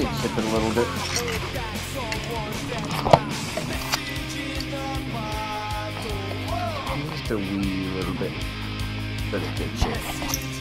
chip it a little bit. Just a wee little bit, but a good chip.